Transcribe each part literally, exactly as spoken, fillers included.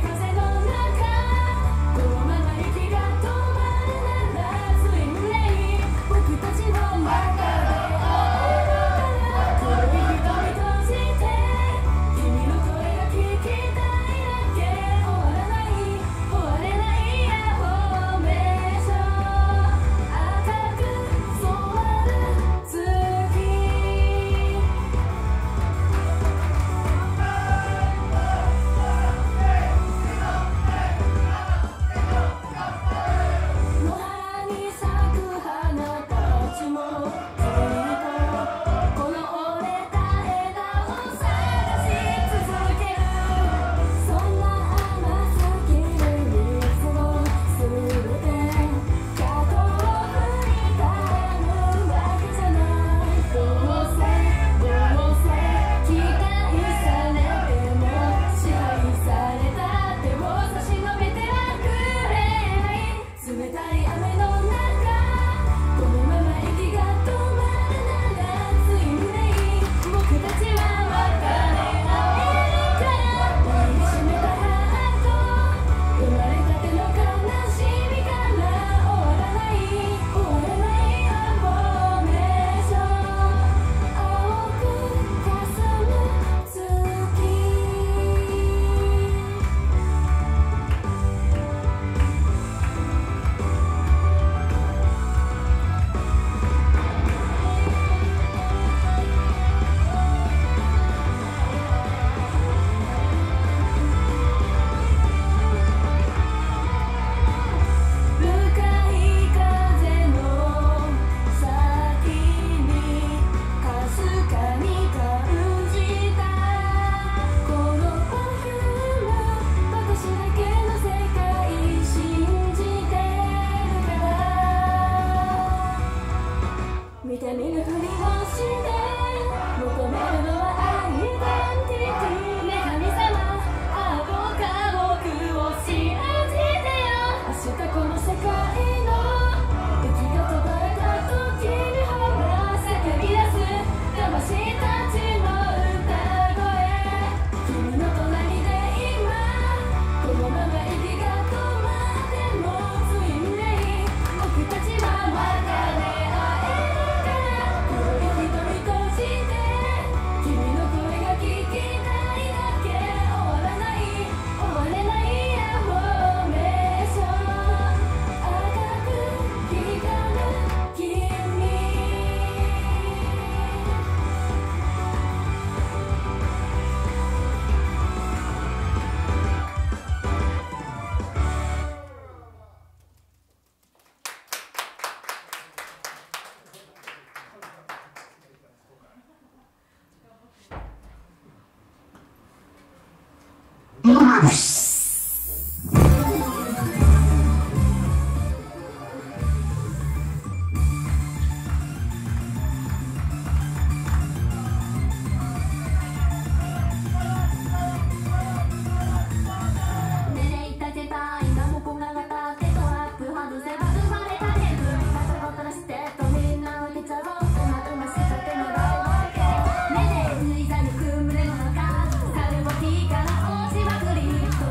「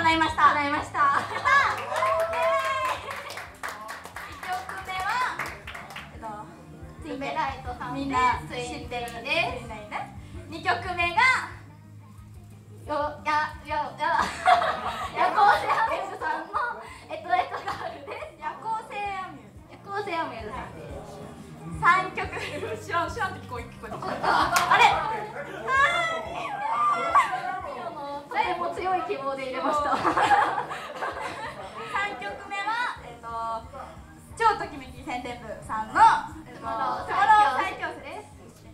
叶いました。 叶いました。 いちきょくめはえっとツインベライトさんでみんなツインテリーでです。 にきょくめがよややや夜行性アミューズさんのエトエトガールです。 夜行性アミューズ。 夜行性アミューズさんです。 さんきょく知らん知らんって聞こえ聞こえてきた。あれとても強い希望で入れました。 さんきょくめはえっと超ときめき宣伝部さんのえっとトゥモロー最強生です。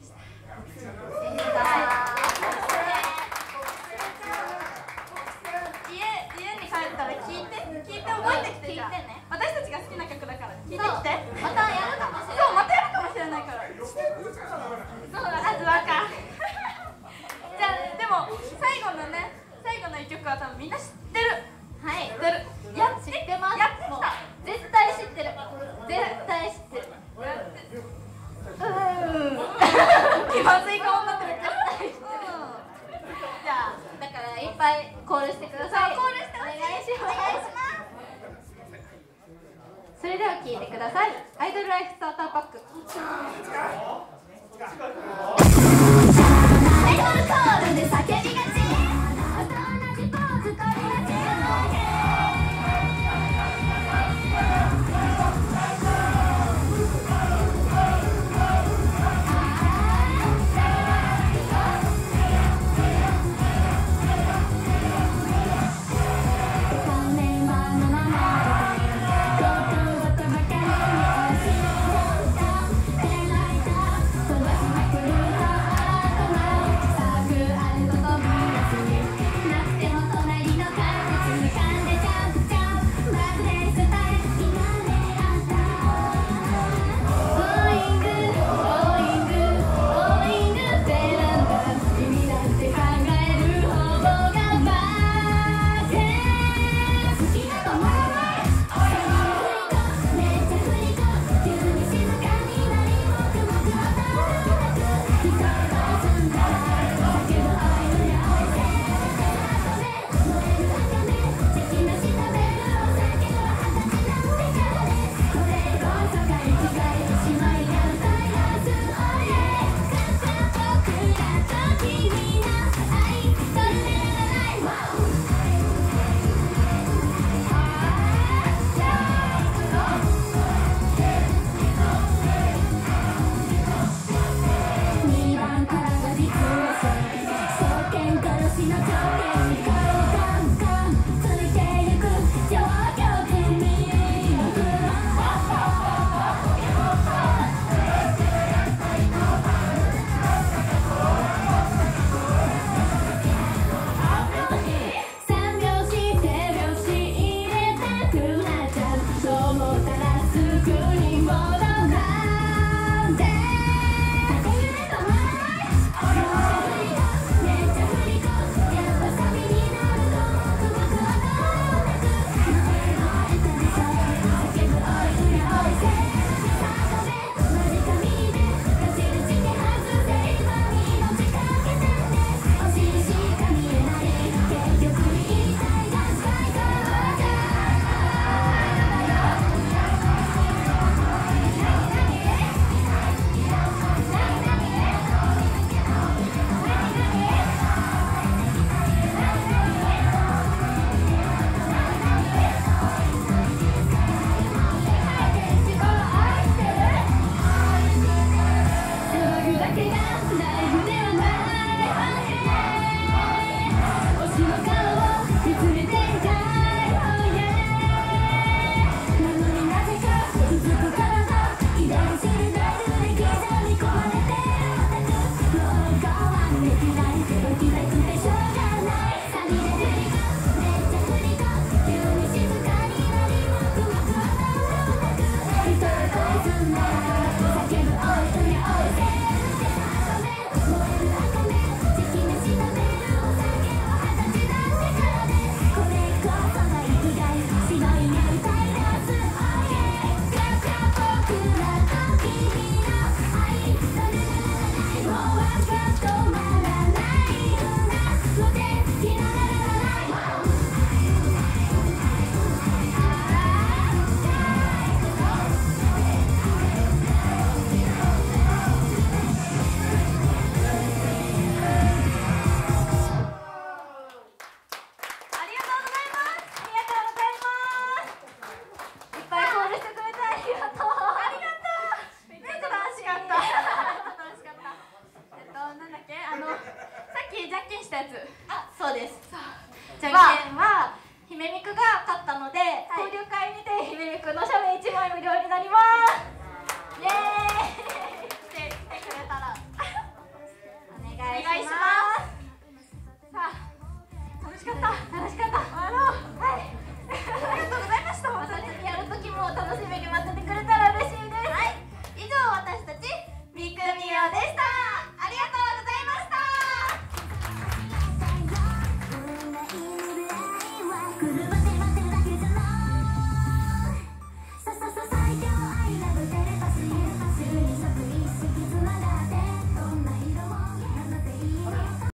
家家に帰ったら聞いて聞いて覚えてきてじゃん。私たちが好きな曲だから聞いてきて。 またやるかもしれない。 そうまたやるかもしれないから。そうあずわか。じゃあでも最後のね最後の一曲は多分みんな知ってる。 はい。 知ってる。やって知ってます。 やってきた。 絶対知ってる。絶対知ってる。 うーん。気まずい顔になってる。 絶対知ってる。じゃあだからいっぱいコールしてください。 コールしてほしい。 お願いします。 お願いします。 それでは聴いてください。アイドルライフスターターパック。 アイドルコールで叫びがち。同じポーズ取りがち。 「 っきじゃんけんしたやつ。 あ、そうです。じゃんけんは姫みくが勝ったので、交流会にて姫みくの写メいちまい無料になります。イエーイ。来て来てくれたらお願いします。 さあ、楽しかった。